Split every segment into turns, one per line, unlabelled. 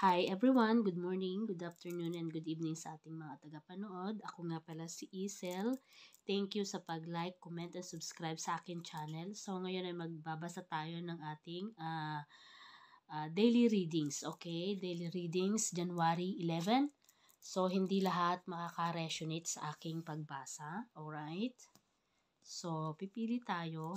Hi everyone, good morning, good afternoon, and good evening sa ating mga tagapanood. Ako nga pala si Isel. Thank you sa pag-like, comment, and subscribe sa akin channel. So ngayon ay magbabasa tayo ng ating daily readings, okay? Daily readings, January 11. So hindi lahat makaka-resonate sa aking pagbasa, alright? So pipili tayo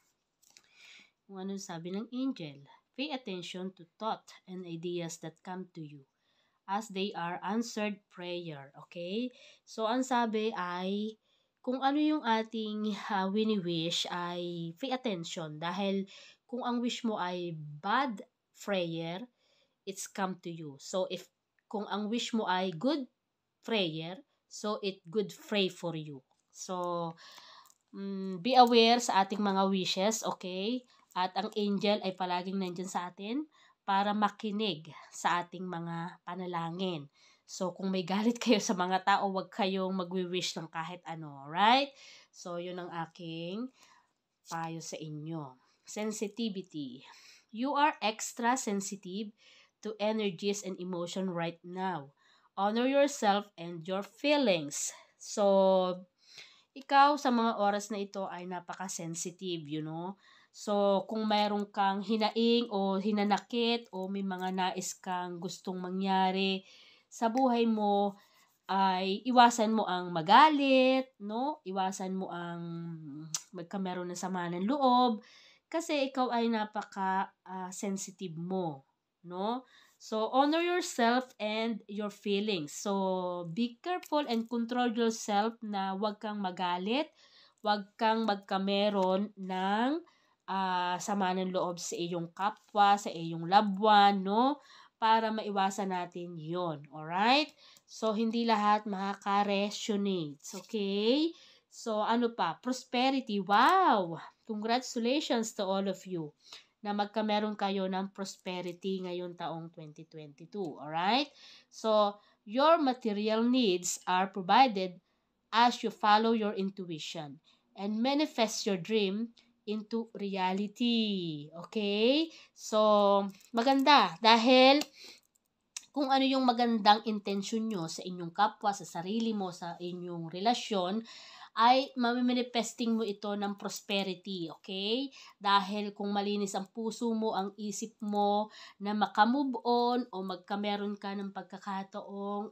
kung ano sabi ng angel. Pay attention to thought and ideas that come to you as they are answered prayer. Okay? So, ang sabi ay, kung ano yung ating wini-wish ay pay attention. Dahil kung ang wish mo ay bad prayer, it's come to you. So, kung ang wish mo ay good prayer, so it good pray for you. So, be aware sa ating mga wishes, okay? At ang angel ay palaging nandyan sa atin para makinig sa ating mga panalangin. So, kung may galit kayo sa mga tao, wag kayong magwi-wish ng kahit ano, right? So, yun ang aking payo sa inyo. Sensitivity. You are extra sensitive to energies and emotion right now. Honor yourself and your feelings. So, ikaw sa mga oras na ito ay napaka-sensitive, you know. So, kung mayroon kang hinaing o hinanakit o may mga nais kang gustong mangyari sa buhay mo, ay iwasan mo ang magalit, no? Iwasan mo ang magkameron ng sama ng loob kasi ikaw ay napaka-sensitive mo, no? So, honor yourself and your feelings. So, be careful and control yourself na wag kang magalit, wag kang magkameron ng sama ng loob sa iyong kapwa, sa iyong loved one, no? Para maiwasan natin yon. Alright? So, hindi lahat makaka-resonate. Okay? So, ano pa? Prosperity. Wow! Congratulations to all of you na magkameron kayo ng prosperity ngayong taong 2022. Alright? So, your material needs are provided as you follow your intuition and manifest your dream into reality. Okay? So, maganda dahil kung ano yung magandang intensyon nyo sa inyong kapwa, sa sarili mo, sa inyong relasyon, ay mamimanifesting mo ito ng prosperity, okay? Dahil kung malinis ang puso mo, ang isip mo, na makamove on o magkameron ka ng pagkakataong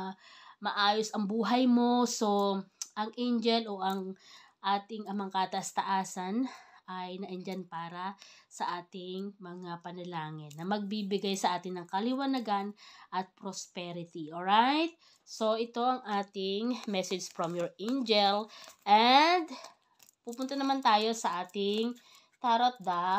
maayos ang buhay mo, so ang angel o ang ating amang katas-taasan ay naandyan para sa ating mga panalangin na magbibigay sa atin ng kaliwanagan at prosperity. Alright? So, ito ang ating message from your angel. And, pupunta naman tayo sa ating tarot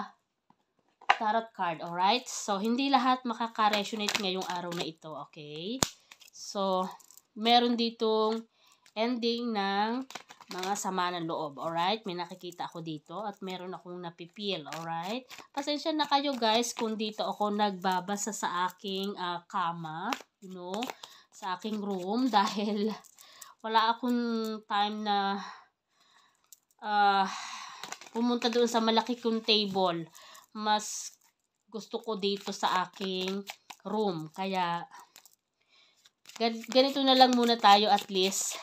card. Alright? So, hindi lahat makaka-resonate ngayong araw na ito. Okay? So, meron ditong ending ng mga sama ng loob, alright? May nakikita ako dito at meron akong napipil, alright? Pasensya na kayo guys kung dito ako nagbabasa sa aking kama, you know, sa aking room dahil wala akong time na pumunta doon sa malaki kong table. Mas gusto ko dito sa aking room. Kaya, ganito na lang muna tayo at least.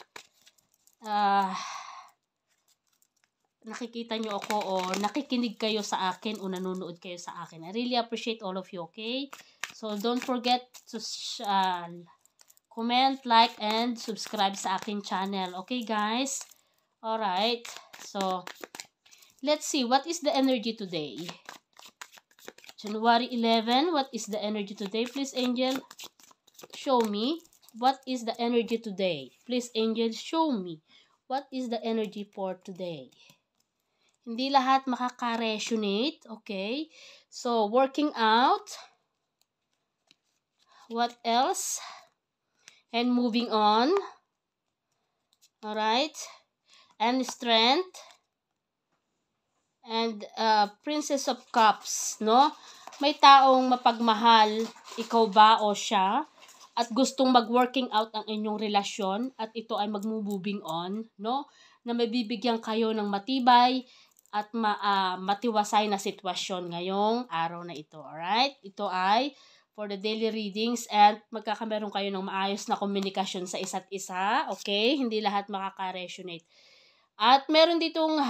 Nakikita nyo ako o nakikinig kayo sa akin o nanonood kayo sa akin. I really appreciate all of you, okay? So, don't forget to comment, like, and subscribe sa akin channel. Okay, guys? Alright. So, let's see. What is the energy today? January 11. What is the energy today? Please, angel, show me. What is the energy today? Please, angel, show me. What is the energy for today? Hindi lahat makaka-resonate, okay? So, working out. What else? And moving on. Alright? And strength. And Princess of Cups, no? May taong mapagmahal, ikaw ba o siya? At gustong mag-working out ang inyong relasyon at ito ay mag-moving on, no? Na mabibigyan kayo ng matibay at matiwasay na sitwasyon ngayong araw na ito, alright? Ito ay for the daily readings at magkakameron kayo ng maayos na komunikasyon sa isa't isa. Okay? Hindi lahat makaka-resonate. At meron ditong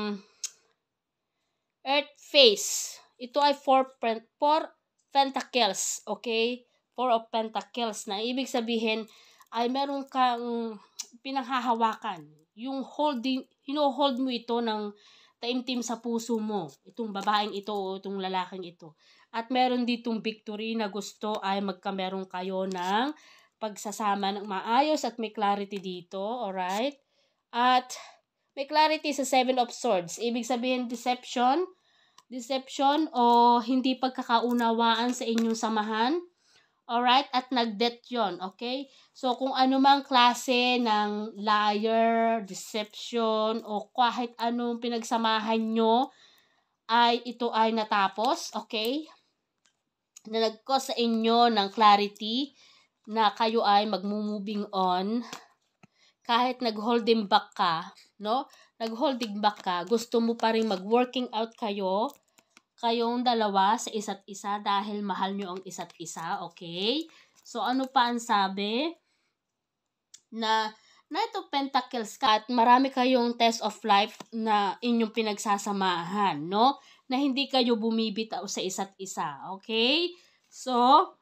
Earth Face. Ito ay 4 Pentacles. Okay? 4 of Pentacles na ibig sabihin ay meron kang pinanghahawakan. Yung hino-hold mo ito ng taimtim sa puso mo. Itong babaeng ito o itong lalaking ito. At meron ditong victory na gusto ay magkameron kayo ng pagsasama ng maayos at may clarity dito. Alright? At may clarity sa 7 of Swords. Ibig sabihin deception o hindi pagkakaunawaan sa inyong samahan. Alright? At nag-death yun. Okay? So, kung anumang klase ng liar, deception, o kahit anong pinagsamahan nyo, ito ay natapos. Okay? Na nag-cause sa inyo ng clarity na kayo ay mag-moving on. Kahit nag-holding back ka, no? Nag-holding back ka, gusto mo pa rin mag-working out kayong dalawa sa isa't isa dahil mahal nyo ang isa't isa, okay? So, ano pa ang sabi? Na Knight of Pentacles ka at marami kayong test of life na inyong pinagsasamahan, no? Na hindi kayo bumibitaw sa isa't isa, okay? So,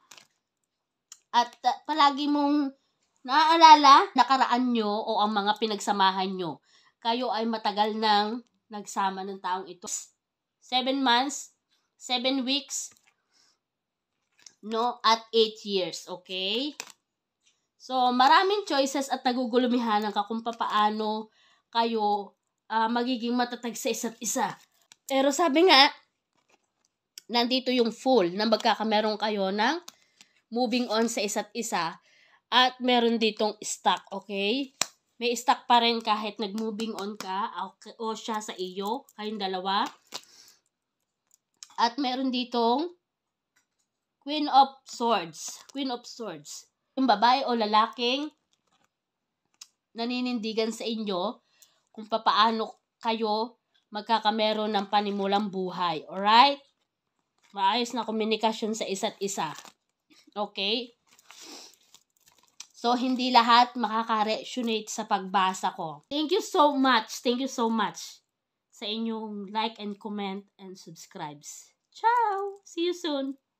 at palagi mong naaalala, nakaraan nyo o ang mga pinagsamahan nyo. Kayo ay matagal nang nagsama ng taong ito. 7 months, 7 weeks, no? At 8 years, okay? So, maraming choices at nagugulumihanan ka kung paano kayo magiging matatag sa isa't isa. Pero sabi nga, nandito yung Fool na magkakameron kayo ng moving on sa isa't isa at meron ditong stuck, okay? May stuck pa rin kahit nag-moving on ka o siya sa iyo, kayong dalawa. At meron ditong Queen of Swords. Queen of Swords. Yung babae o lalaking naninindigan sa inyo kung paano kayo magkakameron ng panimulang buhay. Alright? Maayos na komunikasyon sa isa't isa. Okay? So, hindi lahat makaka-resonate sa pagbasa ko. Thank you so much. Thank you so much sa inyong like and comment and subscribes. Ciao! See you soon!